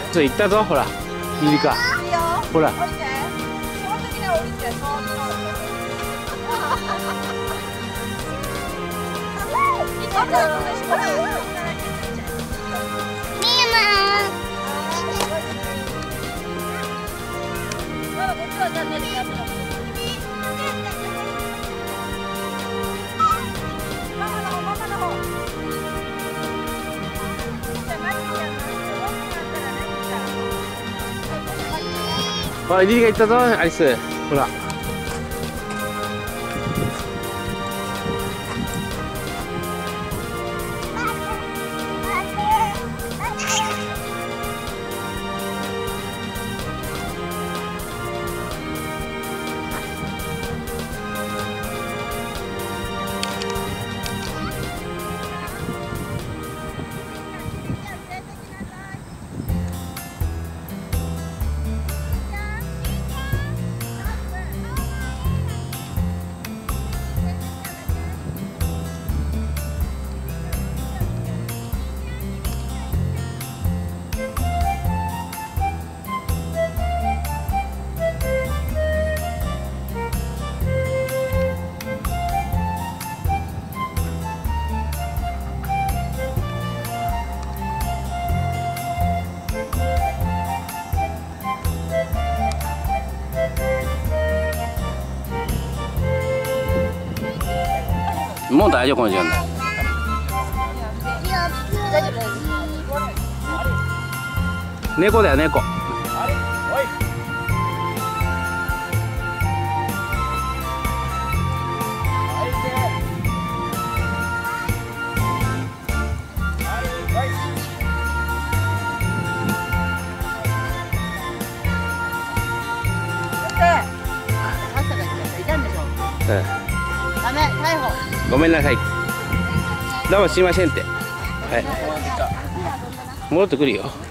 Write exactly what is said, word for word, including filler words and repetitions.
それ行ったぞ、ほら。リリカ。ほら。ほら、リリカ行ったぞ、アリス。ほら。もう大丈夫、この時間だ。猫だよ、猫。うん。 ダメ、逮捕。 ごめんなさい。どうもすいませんって。はい。戻ってくるよ。